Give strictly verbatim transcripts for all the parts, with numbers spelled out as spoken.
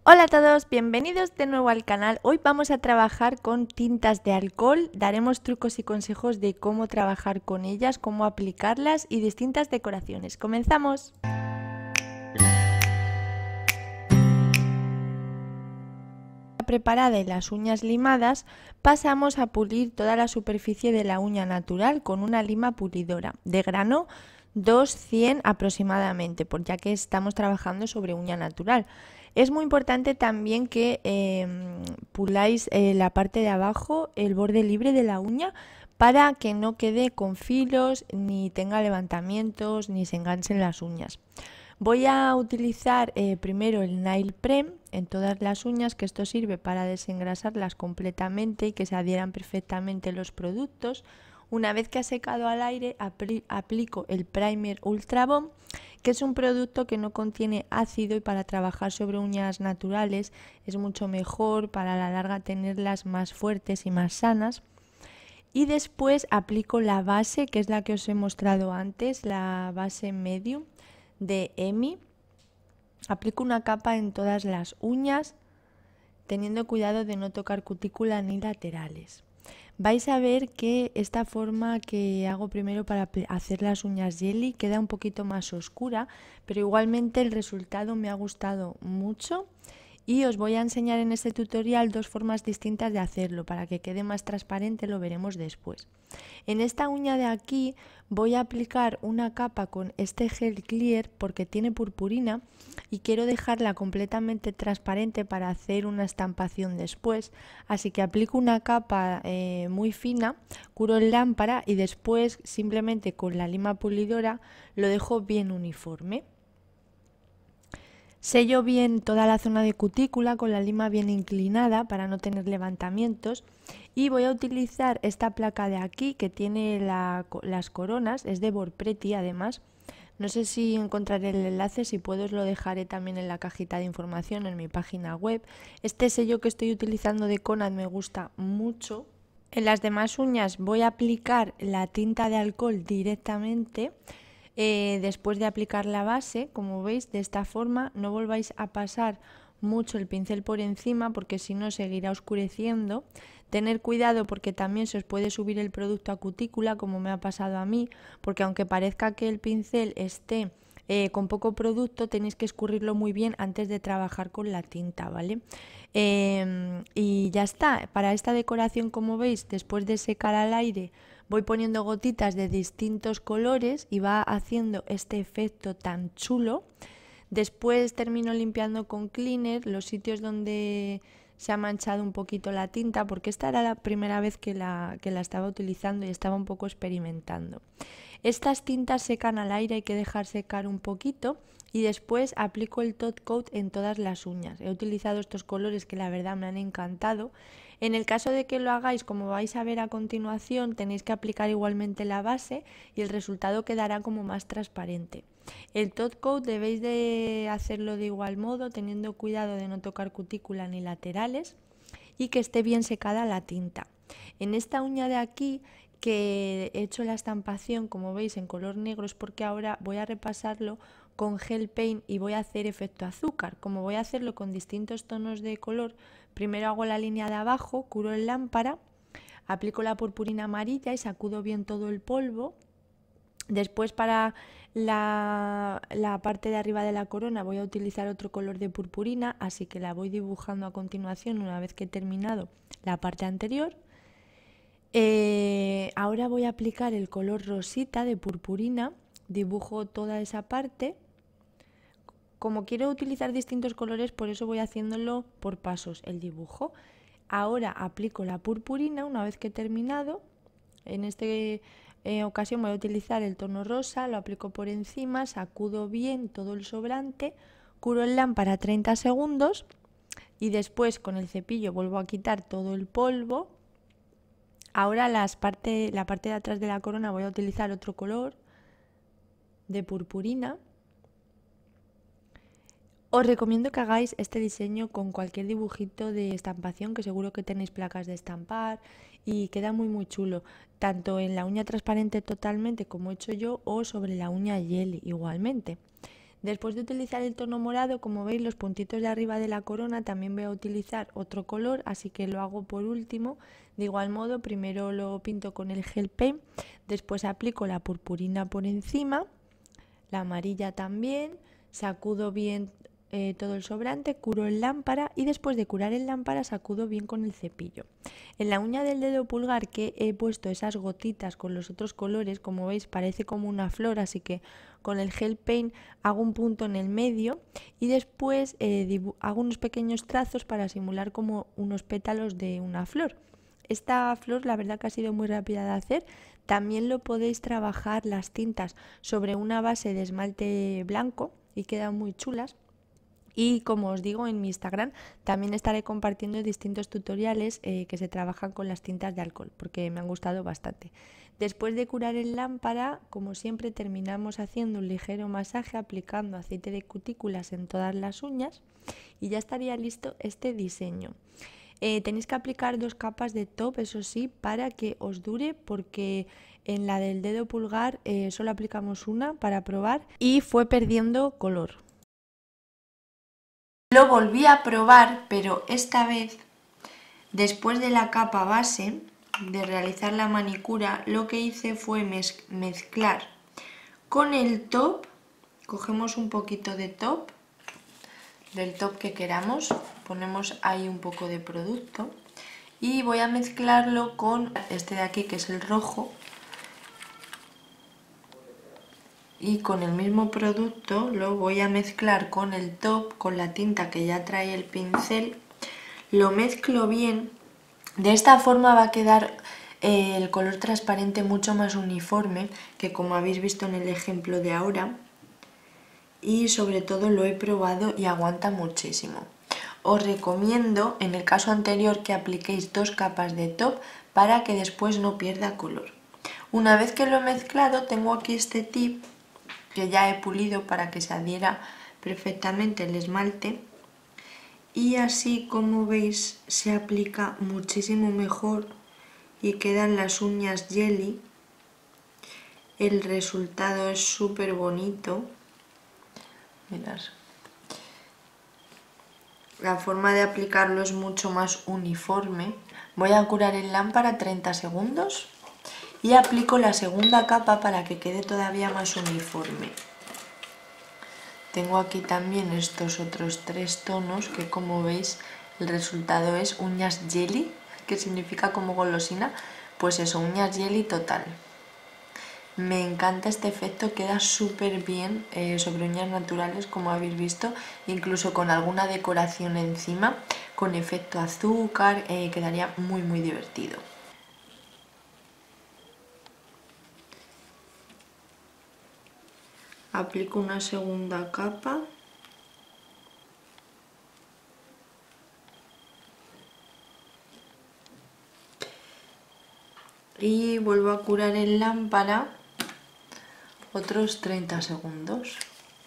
Hola a todos, bienvenidos de nuevo al canal. Hoy vamos a trabajar con tintas de alcohol, daremos trucos y consejos de cómo trabajar con ellas, cómo aplicarlas y distintas decoraciones. ¡Comenzamos! Preparada y las uñas limadas, pasamos a pulir toda la superficie de la uña natural con una lima pulidora de grano doscientos cien aproximadamente, por ya que estamos trabajando sobre uña natural. Es muy importante también que eh, puláis eh, la parte de abajo, el borde libre de la uña, para que no quede con filos, ni tenga levantamientos, ni se enganchen las uñas. Voy a utilizar eh, primero el Nail Prem en todas las uñas, que esto sirve para desengrasarlas completamente y que se adhieran perfectamente los productos. Una vez que ha secado al aire, apl aplico el Primer Ultra Bomb, que es un producto que no contiene ácido y para trabajar sobre uñas naturales es mucho mejor para a la larga tenerlas más fuertes y más sanas. Y después aplico la base, que es la que os he mostrado antes, la base Medium de Emi. Aplico una capa en todas las uñas, teniendo cuidado de no tocar cutícula ni laterales. Vais a ver que esta forma que hago primero para hacer las uñas jelly queda un poquito más oscura, pero igualmente el resultado me ha gustado mucho. Y os voy a enseñar en este tutorial dos formas distintas de hacerlo para que quede más transparente, lo veremos después. En esta uña de aquí voy a aplicar una capa con este gel clear porque tiene purpurina y quiero dejarla completamente transparente para hacer una estampación después. Así que aplico una capa eh, muy fina, curo el lámpara y después simplemente con la lima pulidora lo dejo bien uniforme. Sello bien toda la zona de cutícula con la lima bien inclinada para no tener levantamientos y voy a utilizar esta placa de aquí que tiene la, las coronas, es de Borpreti además. No sé si encontraré el enlace, si puedo os lo dejaré también en la cajita de información en mi página web. Este sello que estoy utilizando de Conad me gusta mucho. En las demás uñas voy a aplicar la tinta de alcohol directamente. Eh, después de aplicar la base, como veis, de esta forma, no volváis a pasar mucho el pincel por encima porque si no seguirá oscureciendo. Tener cuidado porque también se os puede subir el producto a cutícula, como me ha pasado a mí, porque aunque parezca que el pincel esté eh, con poco producto, tenéis que escurrirlo muy bien antes de trabajar con la tinta, ¿vale? Eh, y ya está. Para esta decoración, como veis, después de secar al aire, voy poniendo gotitas de distintos colores y va haciendo este efecto tan chulo. Después termino limpiando con cleaner los sitios donde se ha manchado un poquito la tinta, porque esta era la primera vez que la, que la estaba utilizando y estaba un poco experimentando. Estas tintas secan al aire, hay que dejar secar un poquito y después aplico el top coat en todas las uñas. He utilizado estos colores que la verdad me han encantado. En el caso de que lo hagáis como vais a ver a continuación, tenéis que aplicar igualmente la base y el resultado quedará como más transparente. El top coat debéis de hacerlo de igual modo, teniendo cuidado de no tocar cutícula ni laterales y que esté bien secada la tinta. En esta uña de aquí que he hecho la estampación, como veis, en color negro, es porque ahora voy a repasarlo con gel paint y voy a hacer efecto azúcar. Como voy a hacerlo con distintos tonos de color, primero hago la línea de abajo, curo el lámpara, aplico la purpurina amarilla y sacudo bien todo el polvo. Después para la, la parte de arriba de la corona voy a utilizar otro color de purpurina, así que la voy dibujando a continuación una vez que he terminado la parte anterior. Eh, ahora voy a aplicar el color rosita de purpurina, dibujo toda esa parte. Como quiero utilizar distintos colores, por eso voy haciéndolo por pasos el dibujo. Ahora aplico la purpurina una vez que he terminado. En esta eh, ocasión voy a utilizar el tono rosa, lo aplico por encima, sacudo bien todo el sobrante, curo el lámpara treinta segundos y después con el cepillo vuelvo a quitar todo el polvo. Ahora las parte, la parte de atrás de la corona voy a utilizar otro color de purpurina. Os recomiendo que hagáis este diseño con cualquier dibujito de estampación, que seguro que tenéis placas de estampar y queda muy muy chulo, tanto en la uña transparente totalmente como he hecho yo o sobre la uña jelly igualmente. Después de utilizar el tono morado, como veis, los puntitos de arriba de la corona también voy a utilizar otro color, así que lo hago por último. De igual modo, primero lo pinto con el gel paint, después aplico la purpurina por encima, la amarilla también, sacudo bien eh, todo el sobrante, curo el lámpara y después de curar el lámpara sacudo bien con el cepillo. En la uña del dedo pulgar que he puesto esas gotitas con los otros colores, como veis parece como una flor, así que con el gel paint hago un punto en el medio y después eh, hago unos pequeños trazos para simular como unos pétalos de una flor. Esta flor la verdad que ha sido muy rápida de hacer. También lo podéis trabajar las tintas sobre una base de esmalte blanco y quedan muy chulas. Y como os digo, en mi Instagram también estaré compartiendo distintos tutoriales eh, que se trabajan con las tintas de alcohol, porque me han gustado bastante. Después de curar el lámpara, como siempre, terminamos haciendo un ligero masaje aplicando aceite de cutículas en todas las uñas y ya estaría listo este diseño. Eh, tenéis que aplicar dos capas de top, eso sí, para que os dure, porque en la del dedo pulgar eh, solo aplicamos una para probar y fue perdiendo color. Lo volví a probar, pero esta vez, después de la capa base, de realizar la manicura, lo que hice fue mez mezclar con el top, cogemos un poquito de top, del top que queramos, ponemos ahí un poco de producto y voy a mezclarlo con este de aquí que es el rojo y con el mismo producto lo voy a mezclar con el top, con la tinta que ya trae el pincel, lo mezclo bien, de esta forma va a quedar eh, el color transparente mucho más uniforme que como habéis visto en el ejemplo de ahora. Y sobre todo lo he probado y aguanta muchísimo. Os recomiendo en el caso anterior que apliquéis dos capas de top para que después no pierda color. Una vez que lo he mezclado tengo aquí este tip que ya he pulido para que se adhiera perfectamente el esmalte y así como veis se aplica muchísimo mejor y quedan las uñas jelly. El resultado es súper bonito. Mirad. La forma de aplicarlo es mucho más uniforme. Voy a curar el lámpara treinta segundos y aplico la segunda capa para que quede todavía más uniforme. Tengo aquí también estos otros tres tonos que como veis el resultado es uñas jelly, que significa como golosina, pues eso, uñas jelly total. Me encanta este efecto, queda súper bien eh, sobre uñas naturales como habéis visto, incluso con alguna decoración encima, con efecto azúcar, eh, quedaría muy muy divertido. Aplico una segunda capa. Y vuelvo a curar el lámpara otros treinta segundos.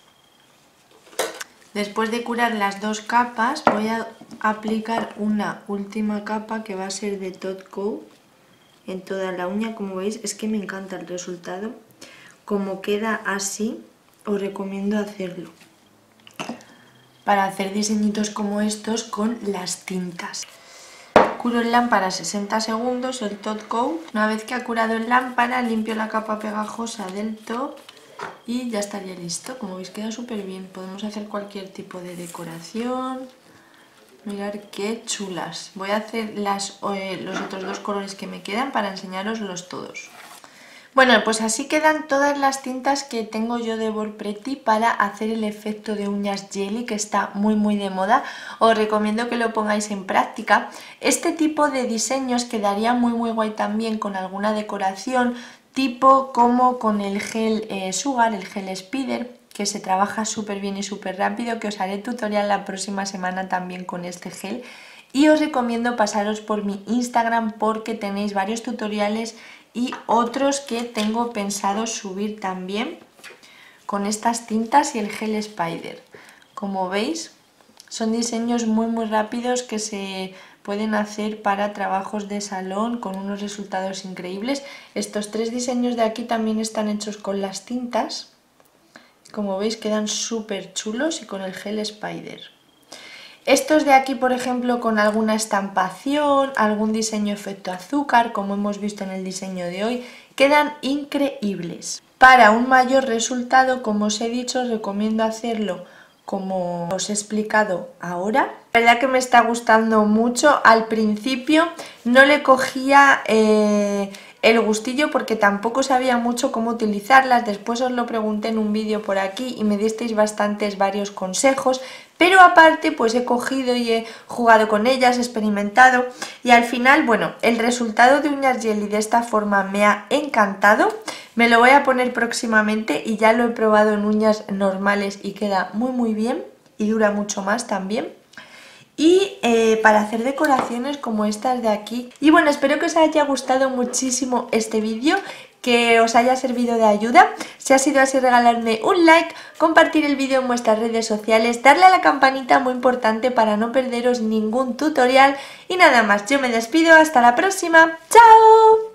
Después de curar las dos capas voy a aplicar una última capa que va a ser de Top Coat en toda la uña. Como veis es que me encanta el resultado. Como queda así os recomiendo hacerlo para hacer diseñitos como estos con las tintas. Curo el lámpara sesenta segundos, el Top Coat. Una vez que ha curado el lámpara limpio la capa pegajosa del top y ya estaría listo. Como veis queda súper bien, podemos hacer cualquier tipo de decoración. Mirad qué chulas. Voy a hacer las, eh, los otros dos colores que me quedan para enseñaroslos todos. Bueno, pues así quedan todas las tintas que tengo yo de Borpreti para hacer el efecto de uñas jelly, que está muy muy de moda. Os recomiendo que lo pongáis en práctica. Este tipo de diseños quedaría muy muy guay también con alguna decoración, tipo como con el gel eh, Sugar, el gel Spider, que se trabaja súper bien y súper rápido, que os haré tutorial la próxima semana también con este gel. Y os recomiendo pasaros por mi Instagram porque tenéis varios tutoriales y otros que tengo pensado subir también con estas tintas y el gel Spider. Como veis, son diseños muy muy rápidos que se pueden hacer para trabajos de salón con unos resultados increíbles. Estos tres diseños de aquí también están hechos con las tintas Como veis quedan súper chulos y con el gel Spider. Estos de aquí, por ejemplo, con alguna estampación, algún diseño efecto azúcar, como hemos visto en el diseño de hoy, quedan increíbles. Para un mayor resultado, como os he dicho, os recomiendo hacerlo como os he explicado ahora. La verdad que me está gustando mucho. Al principio no le cogía eh, el gustillo porque tampoco sabía mucho cómo utilizarlas. Después os lo pregunté en un vídeo por aquí y me disteis bastantes varios consejos. Pero aparte pues he cogido y he jugado con ellas, he experimentado y al final, bueno, el resultado de uñas jelly de esta forma me ha encantado. Me lo voy a poner próximamente y ya lo he probado en uñas normales y queda muy muy bien y dura mucho más también. Y eh, para hacer decoraciones como estas de aquí. Y bueno, espero que os haya gustado muchísimo este vídeo, que os haya servido de ayuda. Si ha sido así, regaladme un like, compartir el vídeo en vuestras redes sociales, darle a la campanita, muy importante para no perderos ningún tutorial. Y nada más, yo me despido, hasta la próxima, ¡chao!